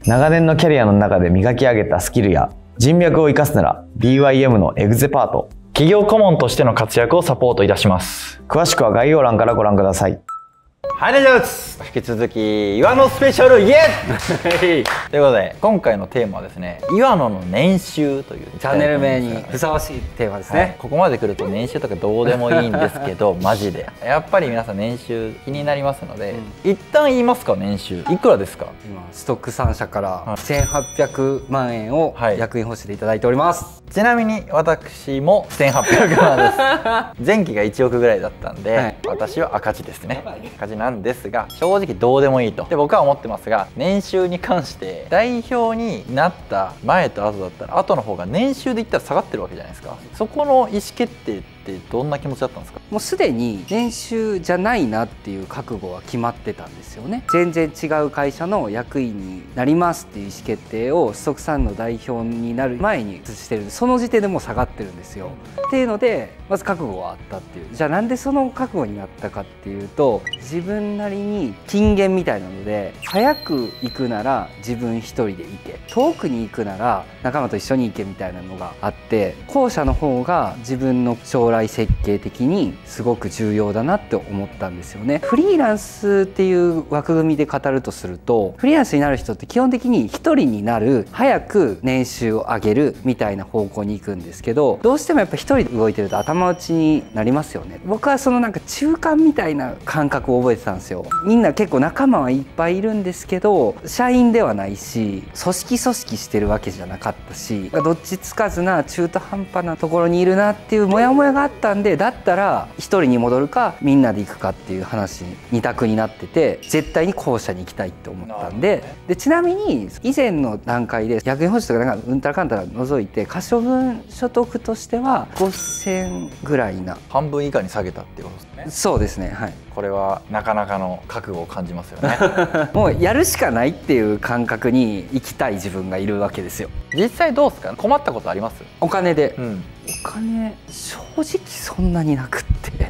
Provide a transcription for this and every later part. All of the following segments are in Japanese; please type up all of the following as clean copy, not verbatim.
長年のキャリアの中で磨き上げたスキルや人脈を生かすなら BYM のエグゼパート。 企業顧問としての活躍をサポートいたします。 詳しくは概要欄からご覧ください。 はい、大丈夫です。引き続き岩野スペシャルイエーということで、今回のテーマはですね、岩野の年収というチャンネル名にふさわしいテーマですね、 はい、ここまで来ると年収とかどうでもいいんですけどマジでやっぱり皆さん年収気になりますので、一旦言いますか。年収いくらですか？ 今ストック3社から1800万円を役員報酬でいただいております、 ちなみに私も1800万です前期が1億ぐらいだったんで、私は赤字ですね。赤字なんですが、正直どうでもいいと僕は思ってますが、年収に関して代表になった前と後だったら、後の方が年収で言ったら下がってるわけじゃないですか。そこの意思決定ってどんな気持ちだったんですか？ もうすでに年収じゃないなっていう覚悟は決まってたんですよね。全然違う会社の役員になりますっていう意思決定をストックさんの代表になる前にしてる。その時点でもう下がってるんですよ。っていうのでまず覚悟はあったっていう。じゃあなんでその覚悟になったかっていうと、自分なりに金言みたいなので、早く行くなら自分一人で行け、遠くに行くなら仲間と一緒に行けみたいなのがあって、後者の方が自分の将来設計的にすごく重要だなって思ったんですよね。フリーランスっていう枠組みで語るとすると、フリーランスになる人って基本的に一人になる、早く年収を上げるみたいな方向に行くんですけど、どうしてもやっぱ一人で動いてると頭打ちになりますよね。僕はそのなんか中間みたいな感覚を覚えてたんですよ。みんな結構仲間はいっぱいいるんですけど、社員ではないし組織してるわけじゃなかったし、どっちつかずな中途半端なところにいるなっていうモヤモヤがあったんで、だったら一人に戻るかみんなで行くかっていう話に二択になってて、絶対に後者に行きたいって思ったんで、ちなみに以前の段階で役員報酬とかなんかうんたらかんたら除いて可処分所得としては5000ぐらいな、 半分以下に下げたっていうことですね。 そうですね、はい。 これはなかなかの覚悟を感じますよねもうやるしかないっていう感覚に行きたい自分がいるわけですよ。 実際どうですか？困ったことあります？ お金で、お金正直そんなになくって、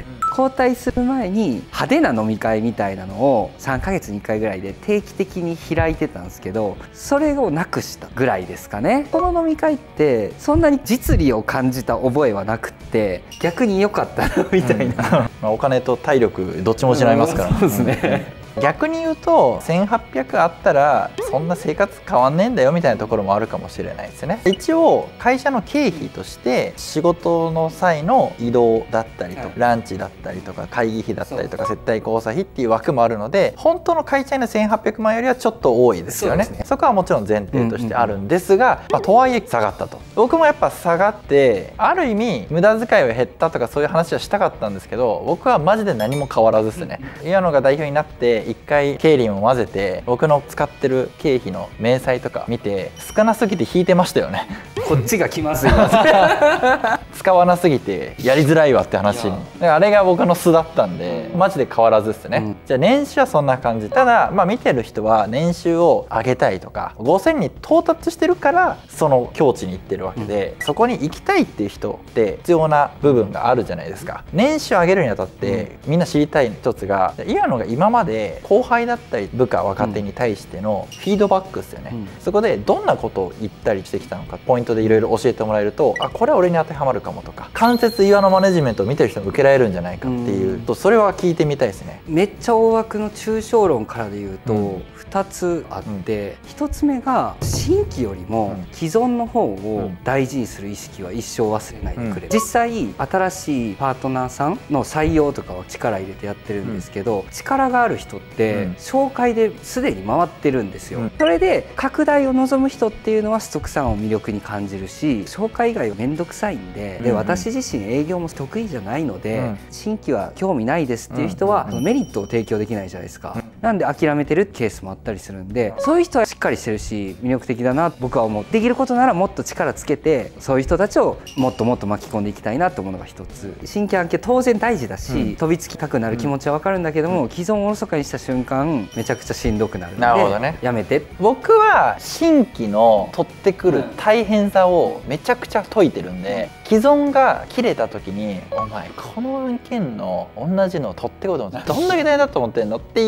交代する前に派手な飲み会みたいなのを3ヶ月に1回ぐらいで定期的に開いてたんですけど、それをなくしたぐらいですかね。この飲み会ってそんなに実利を感じた覚えはなくって、逆に良かったなみたいな、 お金と体力どっちも失いますから、 そうですね。 逆に言うと1800あったらそんな生活変わんねえんだよみたいなところもあるかもしれないですね。一応会社の経費として仕事の際の移動だったりとか、ランチだったりとか会議費だったりとか接待交際費っていう枠もあるので、本当の会社員の1800万よりはちょっと多いですよね。そこはもちろん前提としてあるんですが、とはいえ下がったと。僕もやっぱ下がってある意味無駄遣いは減ったとかそういう話はしたかったんですけど、僕はマジで何も変わらずですね。岩野が代表になって一回経理も混ぜて僕の使ってる経費の明細とか見て、少なすぎて引いてましたよね。 こっちが気まずい使わなすぎてやりづらいわって話に、あれが僕の素だったんでマジで変わらずですね、じゃあ年収はそんな感じ。ただ見てる人は年収を上げたいとか5000に到達してるからその境地に行ってるわけで、そこに行きたいっていう人って必要な部分があるじゃないですか。年収上げるにあたってみんな知りたい一つが、岩野が今まで後輩だったり部下若手に対してのフィードバックですよね、そこでどんなことを言ったりしてきたのかポイントでいろいろ教えてもらえると、あ、これは俺に当てはまるかもとか、間接岩野マネジメントを見てる人も受けられるんじゃないかっていうと、それは聞いてみたいですね。 めっちゃ大枠の抽象論からで言うと、2つあって、1つ目が新規よりも既存の方を大事にする意識は一生忘れないでくれ、実際新しいパートナーさんの採用とかは力入れてやってるんですけど、力がある人って紹介ですでに回ってるんですよ、それで拡大を望む人っていうのはストックさんを魅力に感じるし、紹介以外は面倒くさいんで、私自身営業も得意じゃないので、新規は興味ないですっていう人はメリットを提供できないじゃないですか、なんで諦めてるケースもあったりするんで、そういう人はしっかりしてるし魅力的だな僕は思う。できることならもっと力つけてそういう人たちをもっともっと巻き込んでいきたいなと思うのが一つ。新規案件当然大事だし、飛びつきたくなる気持ちは分かるんだけども、既存をおろそかにした瞬間めちゃくちゃしんどくなるんで、 なるほどね、 やめて。 僕は新規の取ってくる大変さをめちゃくちゃ解いてるんで、既存が切れた時に「お前この案件の同じの取ってこうと思ってどんだけ大変だと思ってんの?」っていう侮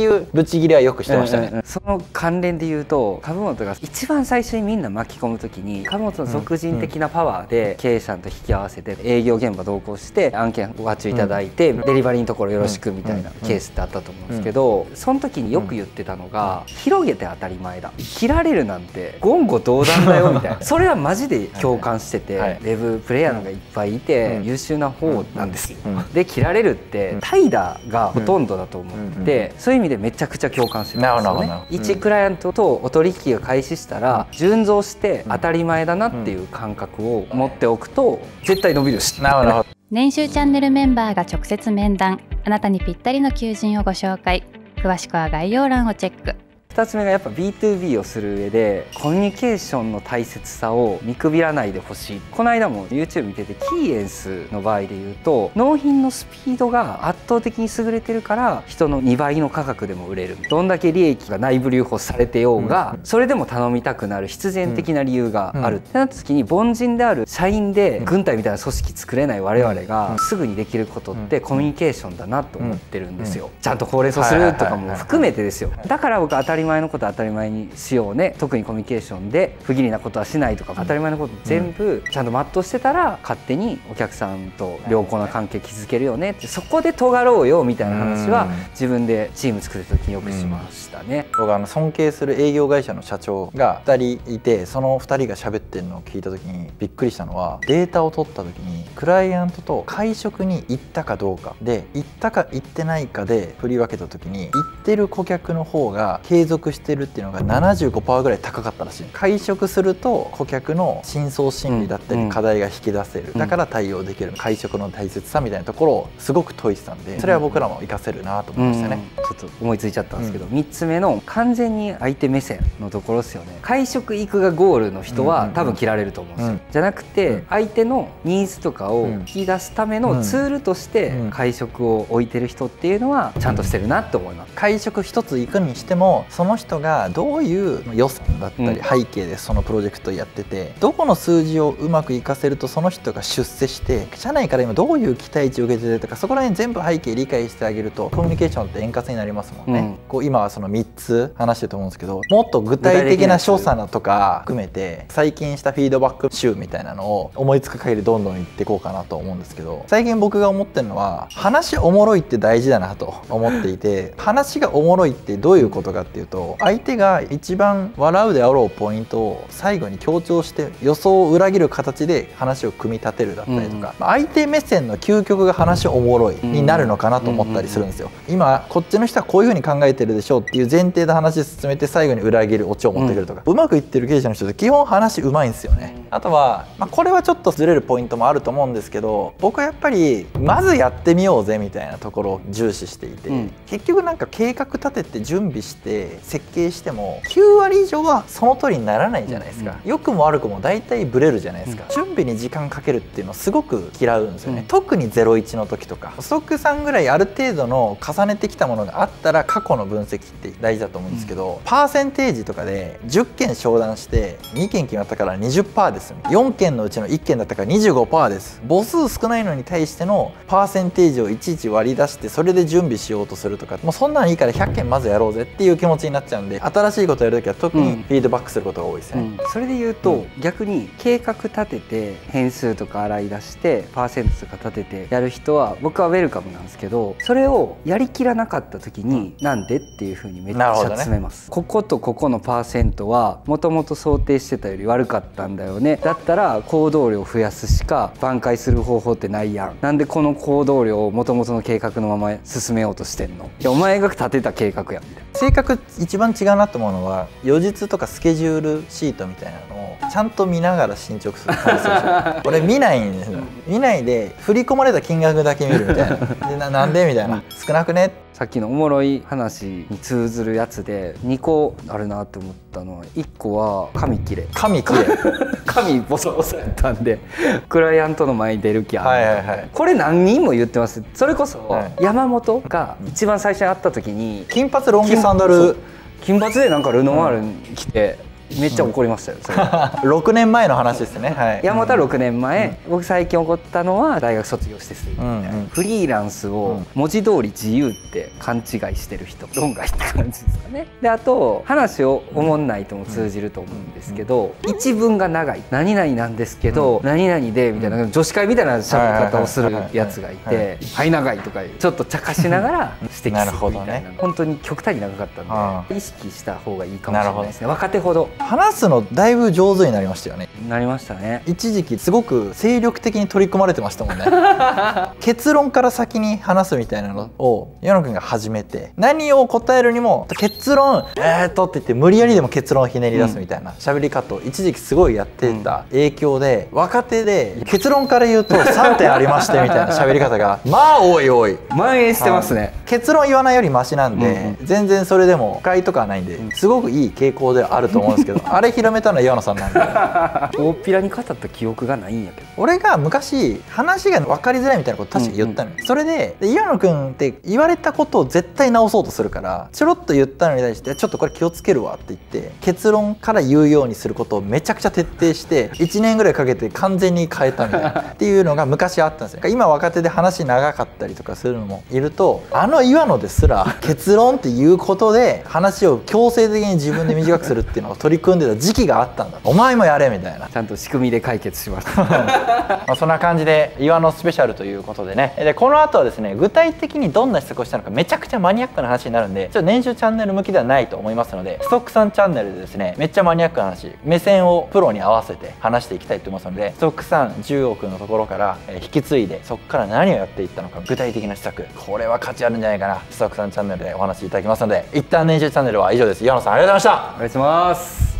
ブチ切れはよくしてましたね。 その関連で言うと株元が一番最初にみんな巻き込む時に株元の俗人的なパワーで経営者と引き合わせて営業現場同行して案件ご発注いただいてデリバリーのところよろしくみたいなケースってあったと思うんですけど、その時によく言ってたのが広げて当たり前だ、切られるなんて言語道断だよみたいなそれはマジで共感してて、ウェブプレイヤーがいっぱいいて優秀な方なんですよ。で切られるって怠惰がほとんどだと思って、そういう意味でめちゃくちゃ共感してるんですよね。一クライアントとお取引が開始したら順増して当たり前だなっていう感覚を持っておくと絶対伸びるし。 年収チャンネルメンバーが直接面談、あなたにぴったりの求人をご紹介。詳しくは概要欄をチェック。 2つ目がやっぱ B2B をする上でコミュニケーションの大切さを見くびらないでほしい。この間も YouTube 見ててキーエンスの場合で言うと納品のスピードが圧倒的に優れてるから人の2倍の価格でも売れる。どんだけ利益が内部留保されてようがそれでも頼みたくなる必然的な理由があるってなった時に凡人である社員で軍隊みたいな組織作れない我々がすぐにできることってコミュニケーションだなと思ってるんですよ。ちゃんと高齢化するとかも含めてですよ。だから僕当たり前のことは当たり前にしようね、特にコミュニケーションで不義理なことはしないとか当たり前のこと全部ちゃんと全うしてたら勝手にお客さんと良好な関係築けるよねって、そこで尖ろうよみたいな話は自分でチーム作る時によくしましたね。 僕尊敬する営業会社の社長が2人いて、その2人が喋ってるのを聞いた時にびっくりしたのは、データを取った時にクライアントと会食に行ったかどうかで行ったか行ってないかで振り分けた時に行ってる顧客の方が継続してるっていうのが 75% ぐらい高かったらしい。会食すると顧客の深層心理だったり課題が引き出せる、だから対応できる、会食の大切さみたいなところをすごく説いてたんで、それは僕らも活かせるなと思いましたね。 ちょっと思いついちゃったんですけど、3つ目の完全に相手目線のところですよね。会食行くがゴールの人は多分切られると思うんですよ。じゃなくて相手のニーズとかを引き出すためのツールとして会食を置いてる人っていうのはちゃんとしてるなって思います。 会食一つ行くにしてもその人がどういう予算だったり背景でそのプロジェクトをやってて、どこの数字をうまく活かせるとその人が出世して社内から今どういう期待値を受けてるとか、そこら辺全部背景理解してあげるとコミュニケーションって円滑になりますもんね。こう今はその3つ話してると思うんですけど、もっと具体的な詳細なとか含めて最近したフィードバック集みたいなのを思いつく限りどんどん言っていこうかなと思うんですけど、最近僕が思ってるのは話おもろいって大事だなと思っていて、話がおもろいってどういうことかっていうと、相手が一番笑うであろうポイントを最後に強調して予想を裏切る形で話を組み立てるだったりとか、相手目線の究極が話おもろいになるのかなと思ったりするんですよ。今こっちの人はこういう風に考えてるでしょうっていう前提で話進めて最後に裏切るオチを持ってくるとか、うまくいってる経営者の人って基本話うまいんですよね。あとは、これはちょっとずれるポイントもあると思うんですけど、僕はやっぱりまずやってみようぜみたいなところを重視していて、結局なんか計画立てて準備して設計しても9割以上はその通りにならないじゃないですか。良くも悪くも大体ブレるじゃないですか。準備に時間かけるっていうのをすごく嫌うんですよね。特に01の時とかストックさんぐらいある程度の重ねてきたものがあったら過去の分析って大事だと思うんですけど、パーセンテージとかで10件商談して2件決まったから 20% です。4件のうちの1件だったから 25% です。母数少ないのに対してのパーセンテージをいちいち割り出してそれで準備しようとするとか、もうそんなのいいから100件まずやろうぜっていう気持ちになっちゃうんで、新しいことをやるときは特にフィードバックすることが多いですね。 それで言うと、逆に計画立てて変数とか洗い出してパーセントとか立ててやる人は僕はウェルカムなんですけど、それをやりきらなかった時になんでっていう風にめっちゃ詰めます。こことここのパーセントはもともと想定してたより悪かったんだよね。だったら行動量増やすしか挽回する方法ってないやん。なんでこの行動量をもともとの計画のまま進めようとしてんの。いやお前が立てた計画やんみたいな。 性格一番違うなと思うのは、予日とかスケジュールシートみたいなのをちゃんと見ながら進捗する感じですよ。俺見ないんですよ。見ないで振り込まれた金額だけ見るみたいな。でなんでみたいな、少なくね。 さっきのおもろい話に通ずるやつで2個あるなって思ったのは、1個は髪切れ髪ボソボソやったんでクライアントの前に出る気ある。これ何人も言ってます。それこそ山本が一番最初に会った時に金髪ロン毛サンダル、 金髪でなんかルノワールに来てめっちゃ怒りましたよ、それ 6年前の話ですね。はい。 山本は6年前、僕最近起こったのは大学卒業してすぐみたいな、 うんうん、 フリーランスを文字通り自由って勘違いしてる人論外って感じですかね。であと話をおもんないとも通じると思うんですけど、一文が長い何々なんですけど、何々でみたいな女子会みたいな喋り方をするやつがいて「はい長い」とかちょっと茶化しながら指摘するみたいな、本当に極端に長かったんで意識した方がいいかもしれないですね。若手ほど話すのだいぶ上手になりましたよね。 なりましたね。 一時期すごく精力的に取り組まれてましたもんね。結論から先に話すみたいなのを矢野くんが始めて、何を答えるにも結論って言って無理やりでも結論をひねり出すみたいな喋り方を一時期すごいやってた影響で、若手で結論から言うと3点ありましてみたいな喋り方がまあ多い蔓延してますね。 結論言わないよりマシなんで、全然それでも不快とかはないんですごくいい傾向ではあると思うんですけど、あれ広めたのは岩野さんなんで大っぴらに語った記憶がないんやけど、 俺が昔話が分かりづらいみたいなこと確かに言ったのよ。それで岩野くんって言われたことを絶対直そうとするから、ちょろっと言ったのに対してちょっとこれ気をつけるわって言って結論から言うようにすることをめちゃくちゃ徹底して1年ぐらいかけて完全に変えたみたいなっていうのが昔あったんですよ。今若手で話長かったりとかするのもいると、岩野ですら結論っていうことで話を強制的に自分で短くするっていうのを取り組んでた時期があったんだ、お前もやれみたいな、 ちゃんと仕組みで解決しましたまあそんな感じで岩野スペシャルということでね、でこの後はですね具体的にどんな施策をしたのかめちゃくちゃマニアックな話になるんで、ちょっと年収チャンネル向きではないと思いますので、ストックさんチャンネルでですねめっちゃマニアックな話、目線をプロに合わせて話していきたいと思いますので、ストックさん10億のところから引き継いでそこから何をやっていったのか、具体的な施策、これは価値あるんじゃないかな、ストックさんチャンネルでお話しいただきますので、一旦年収チャンネルは以上です。岩野さんありがとうございました。 お願いします。